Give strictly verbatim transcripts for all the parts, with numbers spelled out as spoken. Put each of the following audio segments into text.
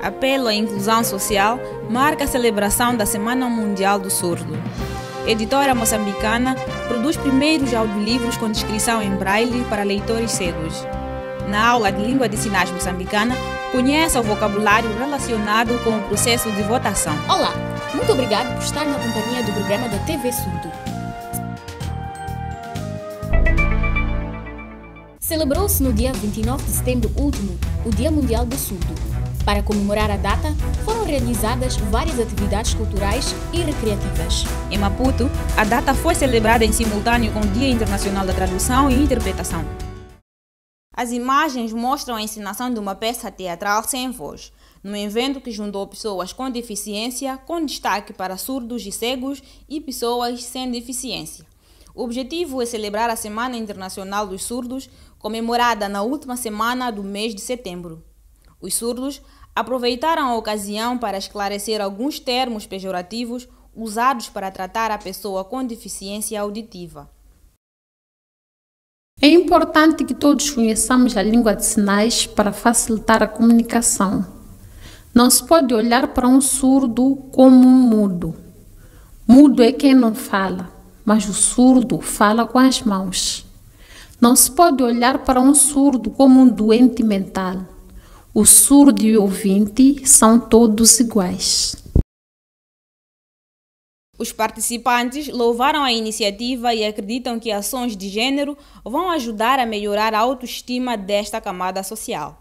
apelo à inclusão social, marca a celebração da Semana Mundial do Surdo. Editora moçambicana produz primeiros audiolivros com descrição em braille para leitores cegos. Na aula de Língua de Sinais moçambicana, conheça o vocabulário relacionado com o processo de votação. Olá, muito obrigado por estar na companhia do programa da T V Surdo. Celebrou-se no dia vinte e nove de setembro último o Dia Mundial do Surdo. Para comemorar a data, foram realizadas várias atividades culturais e recreativas. Em Maputo, a data foi celebrada em simultâneo com o Dia Internacional da Tradução e Interpretação. As imagens mostram a encenação de uma peça teatral sem voz, num evento que juntou pessoas com deficiência, com destaque para surdos e cegos e pessoas sem deficiência. O objetivo é celebrar a Semana Internacional dos Surdos, comemorada na última semana do mês de setembro. Os surdos aproveitaram a ocasião para esclarecer alguns termos pejorativos usados para tratar a pessoa com deficiência auditiva. É importante que todos conheçamos a língua de sinais para facilitar a comunicação. Não se pode olhar para um surdo como um mudo. Mudo é quem não fala, mas o surdo fala com as mãos. Não se pode olhar para um surdo como um doente mental. O surdo e o ouvinte são todos iguais. Os participantes louvaram a iniciativa e acreditam que ações de gênero vão ajudar a melhorar a autoestima desta camada social.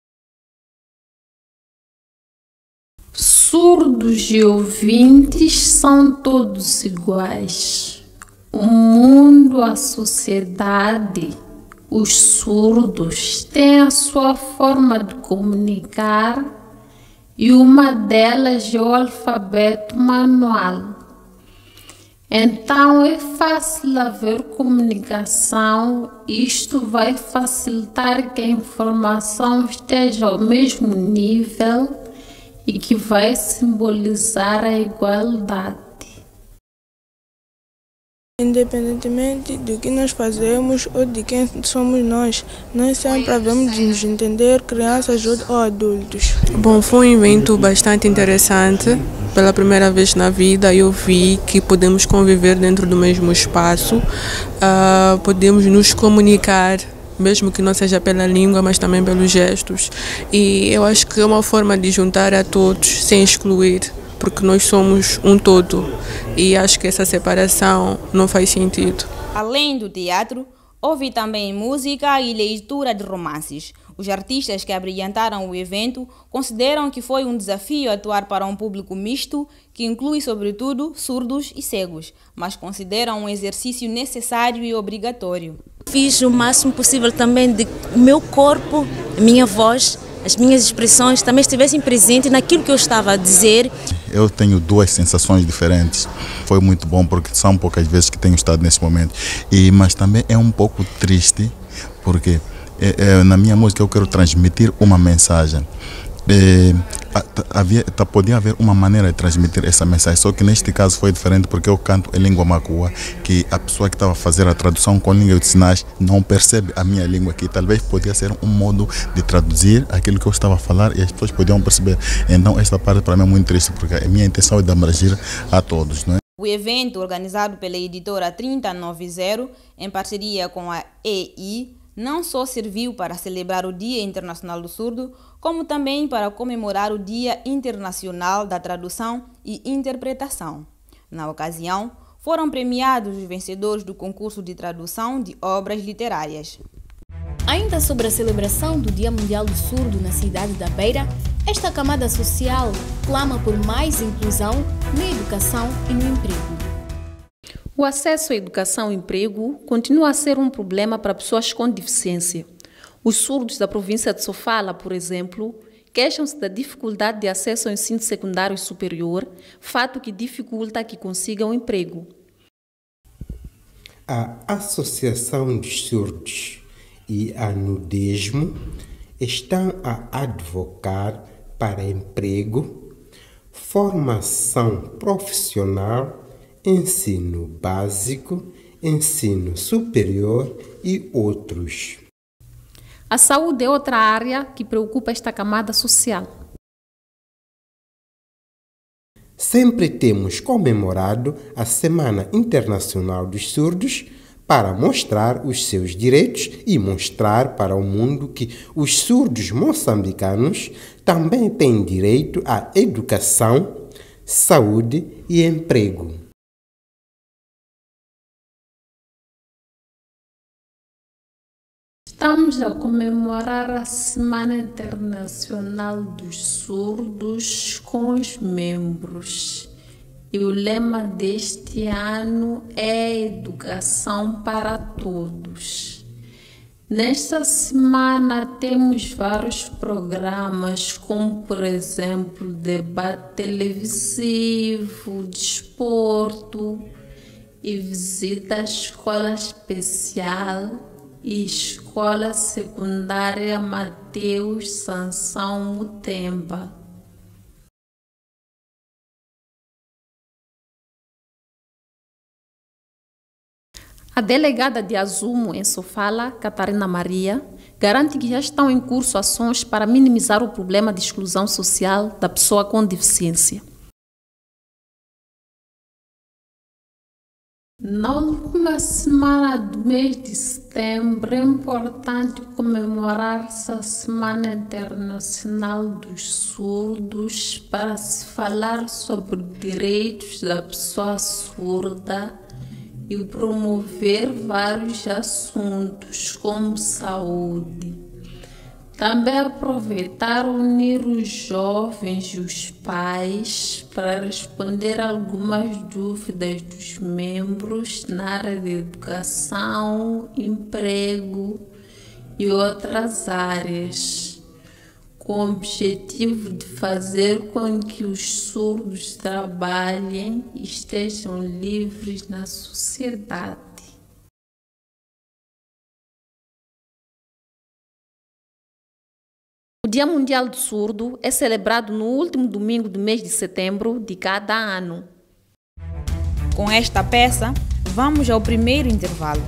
Surdos e ouvintes são todos iguais. O mundo, a sociedade, os surdos têm a sua forma de comunicar e uma delas é o alfabeto manual. Então é fácil haver comunicação, isto vai facilitar que a informação esteja ao mesmo nível e que vai simbolizar a igualdade. Independentemente do que nós fazemos ou de quem somos nós, nós sempre havemos de nos entender, crianças ou adultos. Bom, foi um evento bastante interessante. Pela primeira vez na vida eu vi que podemos conviver dentro do mesmo espaço, uh, podemos nos comunicar, mesmo que não seja pela língua, mas também pelos gestos. E eu acho que é uma forma de juntar a todos sem excluir, porque nós somos um todo e acho que essa separação não faz sentido. Além do teatro, houve também música e leitura de romances. Os artistas que abrilhantaram o evento consideram que foi um desafio atuar para um público misto, que inclui sobretudo surdos e cegos, mas consideram um exercício necessário e obrigatório. Fiz o máximo possível também de o meu corpo, a minha voz, as minhas expressões também estivessem presentes naquilo que eu estava a dizer. Eu tenho duas sensações diferentes. Foi muito bom porque são poucas vezes que tenho estado nesse momento. E, mas também é um pouco triste porque é, é, na minha música eu quero transmitir uma mensagem. É, havia, tá, podia haver uma maneira de transmitir essa mensagem, só que neste caso foi diferente porque eu canto em língua macua, que a pessoa que estava a fazer a tradução com língua de sinais não percebe a minha língua, que talvez podia ser um modo de traduzir aquilo que eu estava a falar e as pessoas podiam perceber. Então esta parte para mim é muito triste porque a minha intenção é de abranger a todos, não é? O evento, organizado pela editora trinta noventa, em parceria com a E I, não só serviu para celebrar o Dia Internacional do Surdo, como também para comemorar o Dia Internacional da Tradução e Interpretação. Na ocasião, foram premiados os vencedores do concurso de tradução de obras literárias. Ainda sobre a celebração do Dia Mundial do Surdo na cidade da Beira, esta camada social clama por mais inclusão na educação e no emprego. O acesso à educação e emprego continua a ser um problema para pessoas com deficiência. Os surdos da província de Sofala, por exemplo, queixam-se da dificuldade de acesso ao ensino secundário superior, fato que dificulta que consigam emprego. A Associação dos Surdos e a Nudismo estão a advocar para emprego, formação profissional, ensino básico, ensino superior e outros. A saúde é outra área que preocupa esta camada social. Sempre temos comemorado a Semana Internacional dos Surdos para mostrar os seus direitos e mostrar para o mundo que os surdos moçambicanos também têm direito à educação, saúde e emprego. Estamos a comemorar a Semana Internacional dos Surdos com os membros. E o lema deste ano é Educação para Todos. Nesta semana temos vários programas, como por exemplo, debate televisivo, desporto e visita à escola especial e Escola Secundária Mateus Sansão Mutemba. A delegada de Azumo, em Sofala, Catarina Maria, garante que já estão em curso ações para minimizar o problema de exclusão social da pessoa com deficiência. Na última semana do mês de setembro, é importante comemorar-se a Semana Internacional dos Surdos para se falar sobre direitos da pessoa surda e promover vários assuntos como saúde. Também aproveitar unir os jovens e os pais para responder algumas dúvidas dos membros na área de educação, emprego e outras áreas, com o objetivo de fazer com que os surdos trabalhem e estejam livres na sociedade. O Dia Mundial do Surdo é celebrado no último domingo do mês de setembro de cada ano. Com esta peça, vamos ao primeiro intervalo.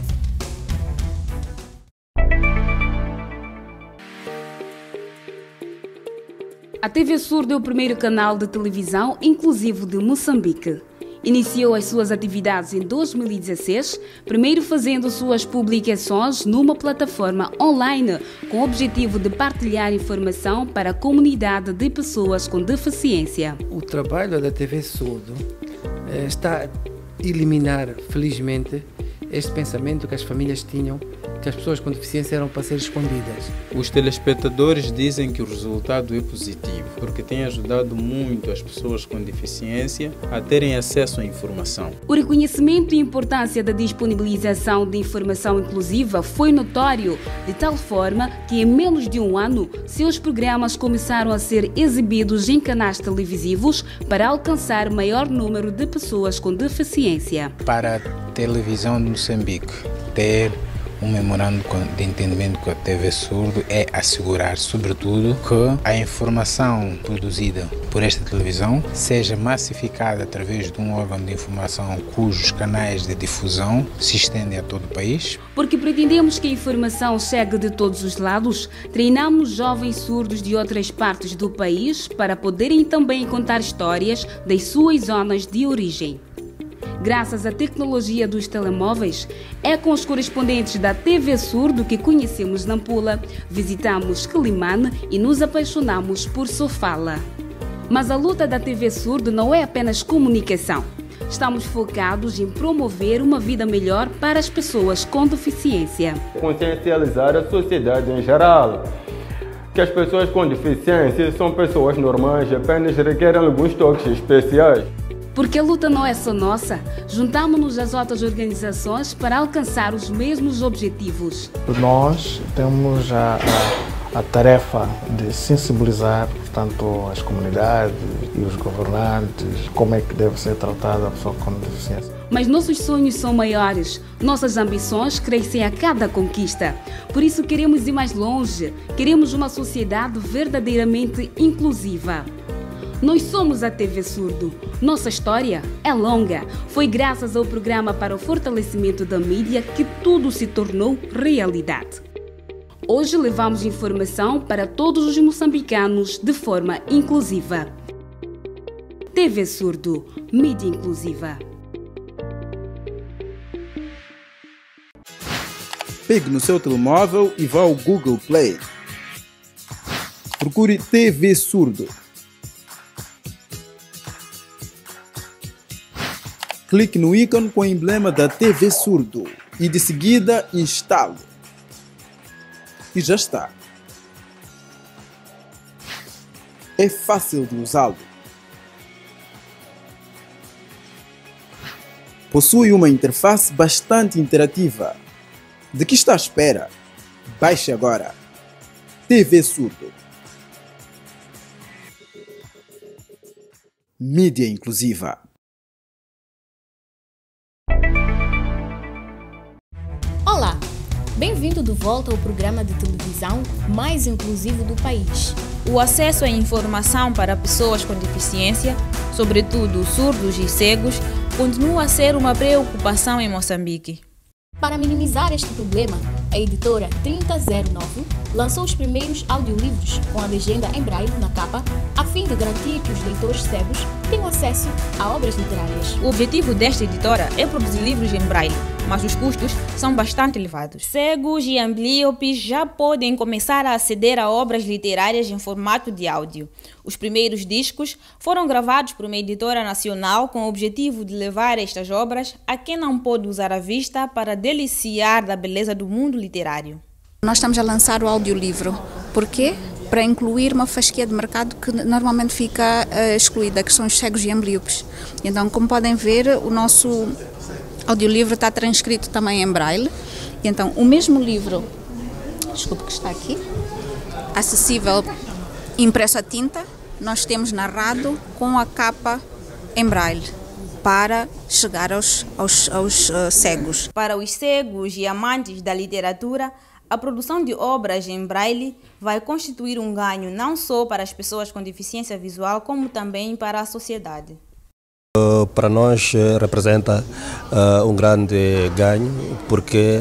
A T V Surdo é o primeiro canal de televisão inclusivo de Moçambique. Iniciou as suas atividades em dois mil e dezesseis, primeiro fazendo suas publicações numa plataforma online com o objetivo de partilhar informação para a comunidade de pessoas com deficiência. O trabalho da T V Surdo eh, está a eliminar, felizmente, este pensamento que as famílias tinham que as pessoas com deficiência eram para ser escondidas. Os telespectadores dizem que o resultado é positivo, porque tem ajudado muito as pessoas com deficiência a terem acesso à informação. O reconhecimento e importância da disponibilização de informação inclusiva foi notório, de tal forma que em menos de um ano, seus programas começaram a ser exibidos em canais televisivos para alcançar maior número de pessoas com deficiência. Para a televisão de Moçambique ter um memorando de entendimento com a T V Surdo é assegurar, sobretudo, que a informação produzida por esta televisão seja massificada através de um órgão de informação cujos canais de difusão se estendem a todo o país. Porque pretendemos que a informação chegue de todos os lados, treinamos jovens surdos de outras partes do país para poderem também contar histórias das suas zonas de origem. Graças à tecnologia dos telemóveis, é com os correspondentes da T V Surdo que conhecemos Nampula, visitamos Quelimane e nos apaixonamos por Sofala. Mas a luta da T V Surdo não é apenas comunicação. Estamos focados em promover uma vida melhor para as pessoas com deficiência. Consciencializar a sociedade em geral, que as pessoas com deficiência são pessoas normais e apenas requerem alguns toques especiais. Porque a luta não é só nossa, juntamos-nos às outras organizações para alcançar os mesmos objetivos. Nós temos a, a, a tarefa de sensibilizar, portanto, as comunidades e os governantes, como é que deve ser tratada a pessoa com deficiência. Mas nossos sonhos são maiores, nossas ambições crescem a cada conquista. Por isso queremos ir mais longe, queremos uma sociedade verdadeiramente inclusiva. Nós somos a T V Surdo. Nossa história é longa. Foi graças ao programa para o fortalecimento da mídia que tudo se tornou realidade. Hoje levamos informação para todos os moçambicanos de forma inclusiva. T V Surdo, mídia inclusiva. Pegue no seu telemóvel e vá ao Google Play. Procure T V Surdo. Clique no ícone com o emblema da T V Surdo e de seguida instale. E já está. É fácil de usá-lo. Possui uma interface bastante interativa. De que está à espera? Baixe agora. T V Surdo. Mídia inclusiva. Olá, bem-vindo de volta ao programa de televisão mais inclusivo do país. O acesso à informação para pessoas com deficiência, sobretudo surdos e cegos, continua a ser uma preocupação em Moçambique. Para minimizar este problema, a editora trinta zero nove lançou os primeiros audiolivros com a legenda em braille na capa, a fim de garantir que os leitores cegos tenham acesso a obras literárias. O objetivo desta editora é produzir livros em braille, mas os custos são bastante elevados. Cegos e ambliopes já podem começar a aceder a obras literárias em formato de áudio. Os primeiros discos foram gravados por uma editora nacional com o objetivo de levar estas obras a quem não pode usar a vista para deliciar da beleza do mundo literário. Nós estamos a lançar o audiolivro. Por quê? Para incluir uma fasquia de mercado que normalmente fica uh, excluída, que são os cegos e ambliopes. Então, como podem ver, o nosso audiolivro está transcrito também em braille. E então, o mesmo livro, desculpe que está aqui, acessível impresso a tinta, nós temos narrado com a capa em braille, para chegar aos, aos, aos uh, cegos. Para os cegos e amantes da literatura, a produção de obras em braille vai constituir um ganho não só para as pessoas com deficiência visual, como também para a sociedade. Uh, para nós uh, representa uh, um grande ganho, porque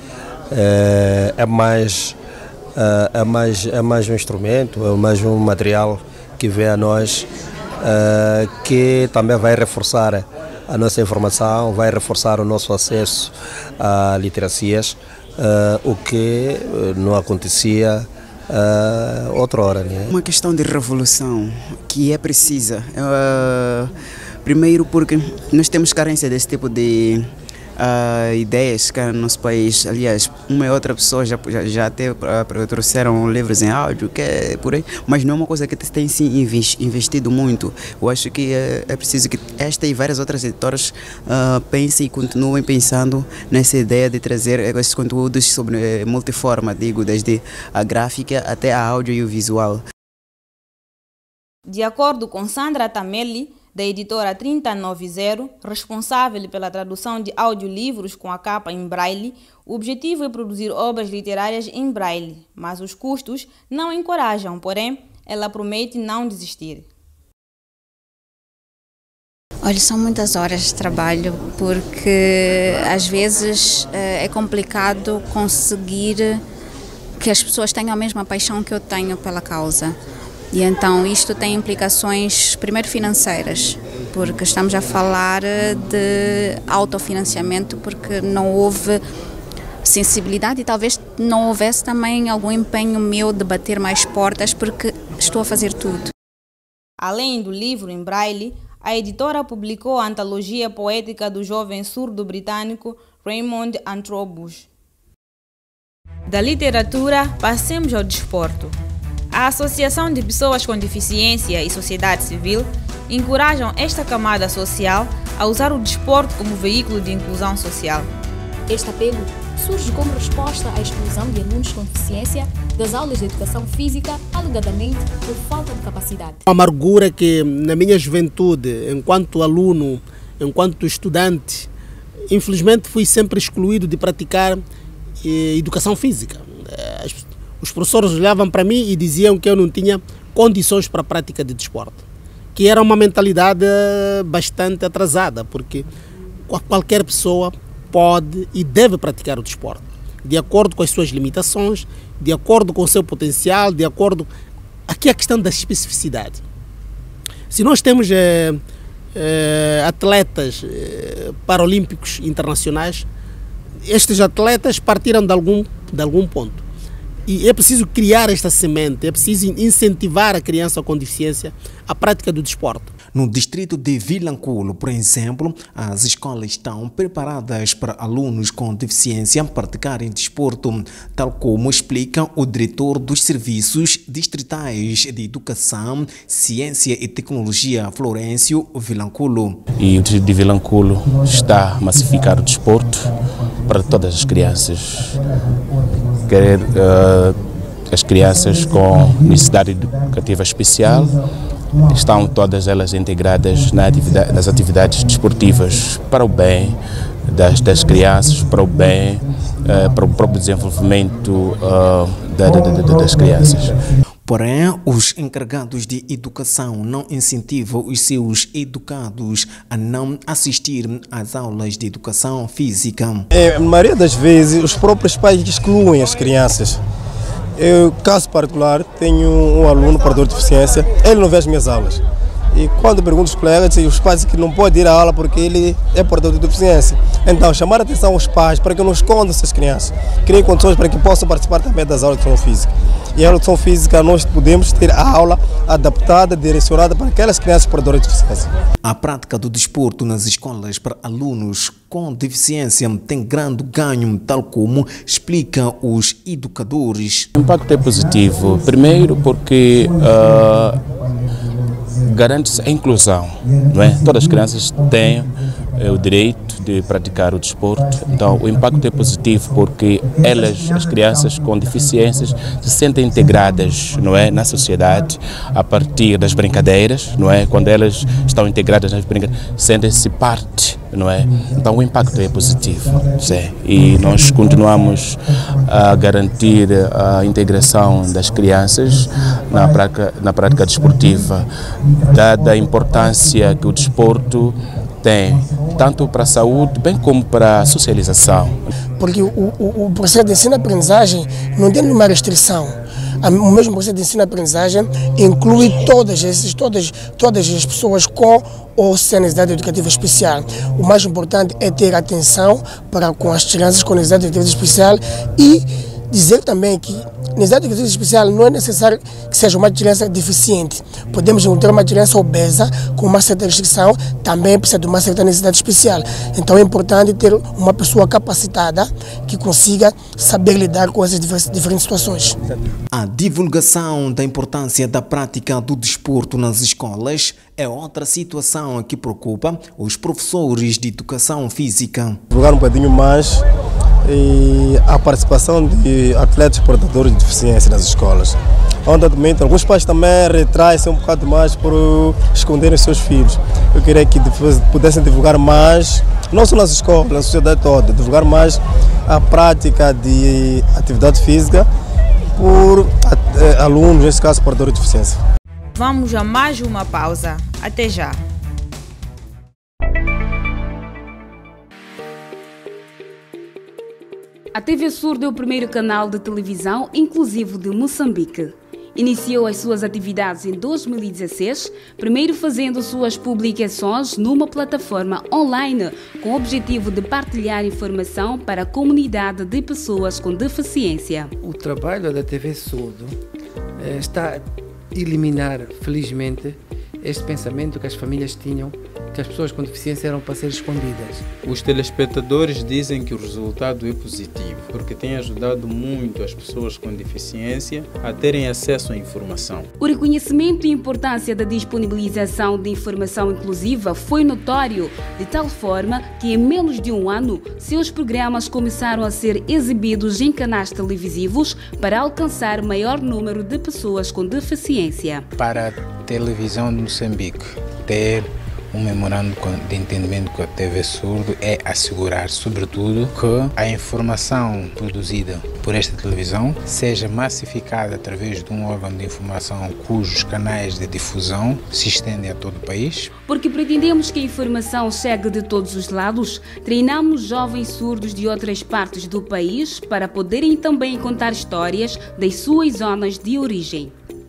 uh, é, mais, uh, é, mais, é mais um instrumento, é mais um material que vem a nós, uh, que também vai reforçar a nossa informação, vai reforçar o nosso acesso a literacias, uh, o que não acontecia uh, outrora, né? Uma questão de revolução que é precisa. Uh, primeiro porque nós temos carência desse tipo de uh, ideias cá no nosso país. Aliás, uma e outra pessoa já, já, já até uh, trouxeram livros em áudio, que é por aí, mas não é uma coisa que tem sim investido muito. Eu acho que é, é preciso que esta e várias outras editoras uh, pensem e continuem pensando nessa ideia de trazer esses conteúdos sobre uh, multiforma, digo, desde a gráfica até a áudio e o visual. De acordo com Sandra Tamelli, da editora trinta noventa, responsável pela tradução de audiolivros com a capa em braille, o objetivo é produzir obras literárias em braille, mas os custos não encorajam, porém, ela promete não desistir. Olha, são muitas horas de trabalho, porque às vezes é complicado conseguir que as pessoas tenham a mesma paixão que eu tenho pela causa. E então isto tem implicações, primeiro financeiras, porque estamos a falar de autofinanciamento, porque não houve sensibilidade e talvez não houvesse também algum empenho meu de bater mais portas, porque estou a fazer tudo. Além do livro em braille, a editora publicou a antologia poética do jovem surdo britânico Raymond Antrobus. Da literatura, passemos ao desporto. A Associação de Pessoas com Deficiência e Sociedade Civil encorajam esta camada social a usar o desporto como veículo de inclusão social. Este apelo surge como resposta à exclusão de alunos com deficiência das aulas de educação física, alegadamente por falta de capacidade. A amargura que na minha juventude, enquanto aluno, enquanto estudante, infelizmente fui sempre excluído de praticar eh, educação física. As, Os professores olhavam para mim e diziam que eu não tinha condições para a prática de desporto, que era uma mentalidade bastante atrasada, porque qualquer pessoa pode e deve praticar o desporto, de acordo com as suas limitações, de acordo com o seu potencial, de acordo... Aqui é a questão da especificidade. Se nós temos é, é, atletas é, paralímpicos internacionais, estes atletas partiram de algum, de algum ponto. E é preciso criar esta semente, é preciso incentivar a criança com deficiência à prática do desporto. No distrito de Vilanculo, por exemplo, as escolas estão preparadas para alunos com deficiência praticarem desporto, tal como explica o diretor dos Serviços Distritais de Educação, Ciência e Tecnologia, Florencio Vilanculo. E o distrito de Vilanculo está a massificar o desporto para todas as crianças. Quer uh, as crianças com necessidade educativa especial, estão todas elas integradas na atividade, nas atividades desportivas para o bem das, das crianças, para o bem, uh, para o próprio desenvolvimento uh, da, da, da, das crianças. Porém, os encarregados de educação não incentivam os seus educados a não assistir às aulas de educação física. É, na maioria das vezes, os próprios pais excluem as crianças. Eu, caso particular, tenho um aluno portador de deficiência, ele não vê as minhas aulas. E quando pergunto aos colegas, dizem os pais que não podem ir à aula porque ele é portador de deficiência. Então, chamar a atenção aos pais para que não escondam essas crianças, criem condições para que possam participar também das aulas de educação física. E a educação física nós podemos ter a aula adaptada, direcionada para aquelas crianças portadoras de deficiência. A prática do desporto nas escolas para alunos com deficiência tem grande ganho, tal como explicam os educadores. O impacto é positivo, primeiro porque uh, garante-se a inclusão, não é? Todas as crianças têm é, o direito de praticar o desporto, então o impacto é positivo porque elas, as crianças com deficiências, se sentem integradas, não é, na sociedade a partir das brincadeiras, não é? Quando elas estão integradas nas brincadeiras, sentem-se parte, não é? Então o impacto é positivo, sim. E nós continuamos a garantir a integração das crianças na prática, na prática desportiva, dada a importância que o desporto tem, tanto para a saúde, bem como para a socialização. Porque o, o, o processo de ensino-aprendizagem não tem nenhuma restrição. O mesmo processo de ensino-aprendizagem inclui todas, esses, todas, todas as pessoas com ou sem necessidade educativa especial. O mais importante é ter atenção para com as crianças com necessidade educativa especial e dizer também que necessidade educativa especial não é necessário que seja uma criança deficiente. Podemos encontrar uma criança obesa com uma certa restrição, também precisa de uma certa necessidade especial. Então é importante ter uma pessoa capacitada que consiga saber lidar com essas diferentes situações. A divulgação da importância da prática do desporto nas escolas é outra situação que preocupa os professores de educação física. Divulgar um pouquinho mais e a participação de atletas portadores de deficiência nas escolas. Onde alguns pais também retraem-se um bocado mais por esconderem os seus filhos. Eu queria que pudessem divulgar mais, não só nas escolas, na sociedade toda, divulgar mais a prática de atividade física por alunos, nesse caso, portadores de deficiência. Vamos a mais uma pausa. Até já. A T V Surdo é o primeiro canal de televisão inclusivo de Moçambique. Iniciou as suas atividades em dois mil e dezesseis, primeiro fazendo suas publicações numa plataforma online com o objetivo de partilhar informação para a comunidade de pessoas com deficiência. O trabalho da T V Surdo eh, está a eliminar, felizmente, este pensamento que as famílias tinham que as pessoas com deficiência eram para ser escondidas. Os telespectadores dizem que o resultado é positivo, porque tem ajudado muito as pessoas com deficiência a terem acesso à informação. O reconhecimento e importância da disponibilização de informação inclusiva foi notório, de tal forma que em menos de um ano, seus programas começaram a ser exibidos em canais televisivos para alcançar maior número de pessoas com deficiência. Para a televisão de Moçambique ter um memorando de entendimento com a T V Surdo é assegurar, sobretudo, que a informação produzida por esta televisão seja massificada através de um órgão de informação cujos canais de difusão se estendem a todo o país. Porque pretendemos que a informação chegue de todos os lados, treinamos jovens surdos de outras partes do país para poderem também contar histórias das suas zonas de origem.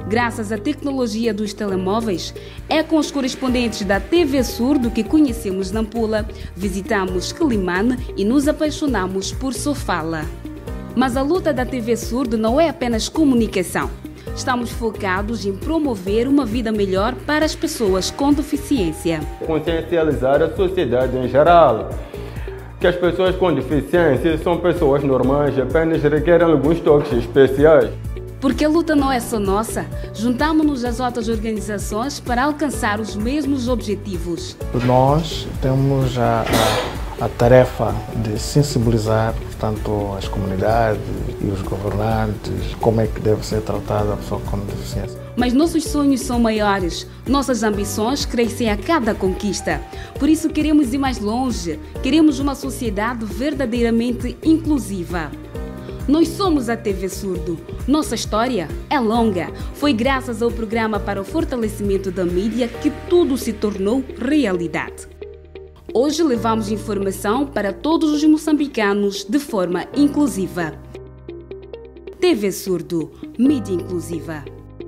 graças à tecnologia dos telemóveis? É com os correspondentes da T V Surdo que conhecemos Nampula, visitamos Quelimane e nos apaixonamos por Sofala. Mas a luta da T V Surdo não é apenas comunicação. Estamos focados em promover uma vida melhor para as pessoas com deficiência. Consciencializar a sociedade em geral. Que as pessoas com deficiência são pessoas normais, apenas requerem alguns toques especiais. Porque a luta não é só nossa, juntamos-nos às outras organizações para alcançar os mesmos objetivos. Nós temos a, a, a tarefa de sensibilizar, portanto, as comunidades e os governantes, como é que deve ser tratada a pessoa com deficiência. Mas nossos sonhos são maiores, nossas ambições crescem a cada conquista. Por isso queremos ir mais longe, queremos uma sociedade verdadeiramente inclusiva. Nós somos a T V Surdo. Nossa história é longa. Foi graças ao programa para o fortalecimento da mídia que tudo se tornou realidade. Hoje levamos informação para todos os moçambicanos de forma inclusiva. T V Surdo, mídia inclusiva.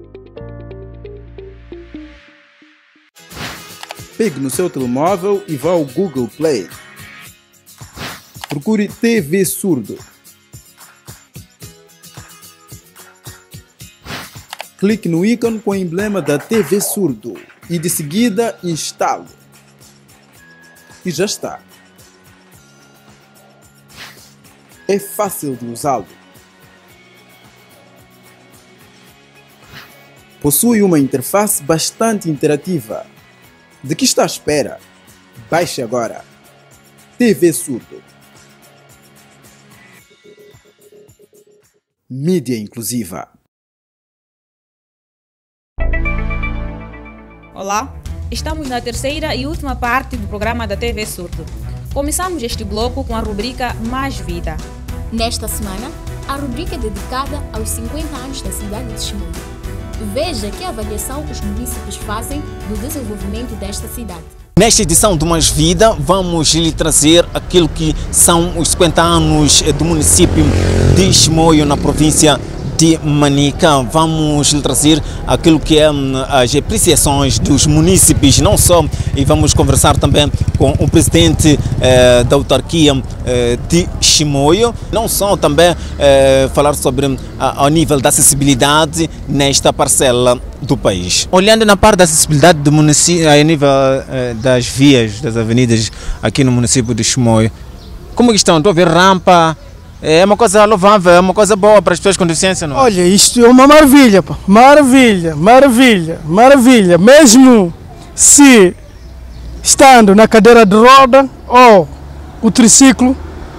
Pegue no seu telemóvel e vá ao Google Play. Procure T V Surdo. Clique no ícone com o emblema da T V Surdo e de seguida instale. E já está. É fácil de usá-lo. Possui uma interface bastante interativa. De que está à espera? Baixe agora. T V Surdo. Mídia inclusiva. Olá, estamos na terceira e última parte do programa da T V Surdo. Começamos este bloco com a rubrica Mais Vida. Nesta semana, a rubrica é dedicada aos cinquenta anos da cidade de Chimoio. Veja que avaliação os municípios fazem do desenvolvimento desta cidade. Nesta edição do Mais Vida, vamos lhe trazer aquilo que são os cinquenta anos do município de Chimoio, na província de Manica. Vamos lhe trazer aquilo que é as apreciações dos munícipes, não só, e vamos conversar também com o presidente eh, da autarquia eh, de Chimoio, não só também eh, falar sobre a, a nível da acessibilidade nesta parcela do país. Olhando na parte da acessibilidade do município, a nível eh, das vias, das avenidas aqui no município de Chimoio, como estão? Estou a ver rampa. É uma coisa louvável, é uma coisa boa para as pessoas com deficiência, não é? Olha, isto é uma maravilha, pá. Maravilha, maravilha, maravilha. Mesmo se estando na cadeira de roda ou o triciclo,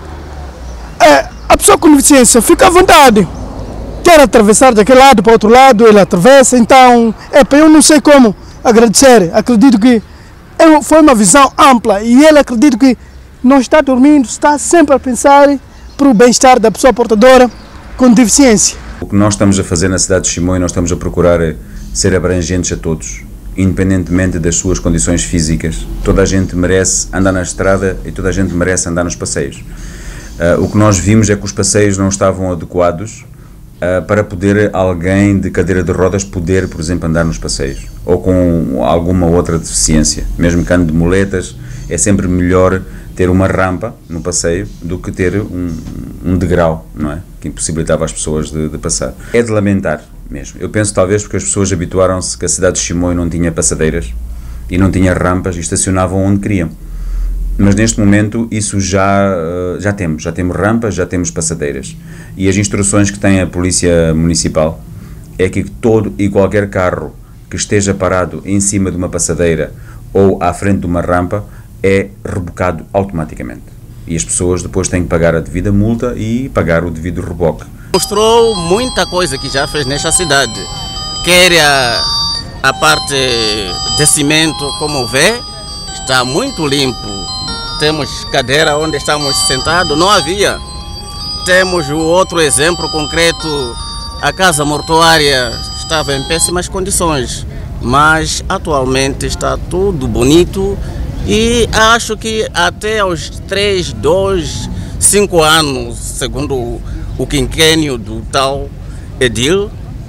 é, a pessoa com deficiência fica à vontade. Quer atravessar daquele lado para o outro lado, ele atravessa. Então, é, pá, eu não sei como agradecer. Acredito que é, foi uma visão ampla e ele acredito que não está dormindo, está sempre a pensar para o bem-estar da pessoa portadora com deficiência. O que nós estamos a fazer na cidade de Chimoio, nós estamos a procurar ser abrangentes a todos, independentemente das suas condições físicas. Toda a gente merece andar na estrada e toda a gente merece andar nos passeios. Uh, o que nós vimos é que os passeios não estavam adequados uh, para poder alguém de cadeira de rodas poder, por exemplo, andar nos passeios, ou com alguma outra deficiência. Mesmo que ande de muletas, é sempre melhor ter uma rampa no passeio do que ter um, um degrau, não é? Que impossibilitava as pessoas de, de passar. É de lamentar mesmo. Eu penso talvez porque as pessoas habituaram-se que a cidade de Chimoio não tinha passadeiras e não tinha rampas e estacionavam onde queriam. Mas neste momento isso já, já temos, já temos rampas, já temos passadeiras. E as instruções que tem a Polícia Municipal é que todo e qualquer carro que esteja parado em cima de uma passadeira ou à frente de uma rampa é rebocado automaticamente. E as pessoas depois têm que pagar a devida multa e pagar o devido reboque. Mostrou muita coisa que já fez nesta cidade. Quer a, a parte de cimento, como vê, está muito limpo. Temos cadeira onde estamos sentados, não havia. Temos o outro exemplo concreto, a casa mortuária estava em péssimas condições, mas atualmente está tudo bonito. E acho que até aos três, dois, cinco anos, segundo o quinquênio do tal edil,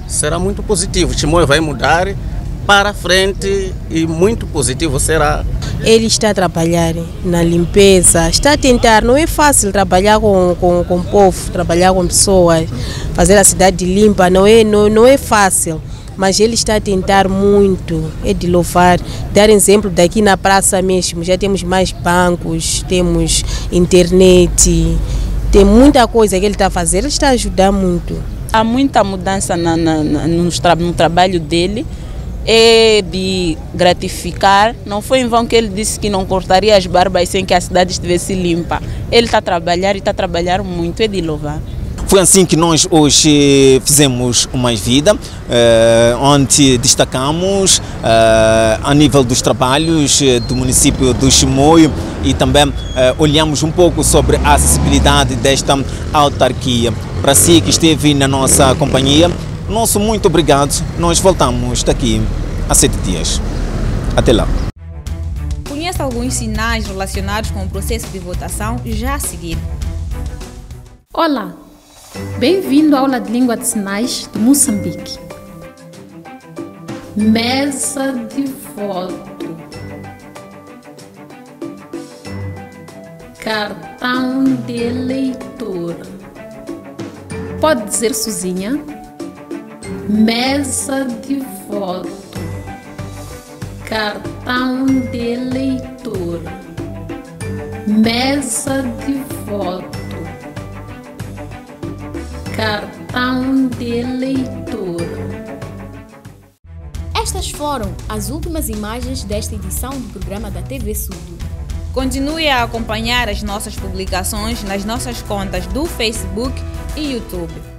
será muito positivo. Chimoio vai mudar para frente e muito positivo será. Ele está a trabalhar na limpeza, está a tentar, não é fácil trabalhar com, com, com o povo, trabalhar com pessoas, fazer a cidade limpa, não é, não, não é fácil. Mas ele está a tentar muito, é de louvar. Dar exemplo daqui na praça mesmo, já temos mais bancos, temos internet, tem muita coisa que ele está a fazer, ele está a ajudar muito. Há muita mudança na, na, na, no, tra no trabalho dele, é de gratificar. Não foi em vão que ele disse que não cortaria as barbas sem que a cidade estivesse limpa. Ele está a trabalhar e está a trabalhar muito, é de louvar. Foi assim que nós hoje fizemos o Mais Vida, eh, onde destacamos eh, a nível dos trabalhos do município do Chimoio e também eh, olhamos um pouco sobre a acessibilidade desta autarquia. Para si que esteve na nossa companhia, nosso muito obrigado. Nós voltamos daqui a sete dias. Até lá. Conheça alguns sinais relacionados com o processo de votação já a seguir. Olá, bem-vindo à aula de língua de sinais de Moçambique. Mesa de voto. Cartão de eleitor. Pode dizer sozinha? Mesa de voto. Cartão de eleitor. Mesa de voto. Cartão de eleitor. Estas foram as últimas imagens desta edição do programa da T V Surdo. Continue a acompanhar as nossas publicações nas nossas contas do Facebook e YouTube.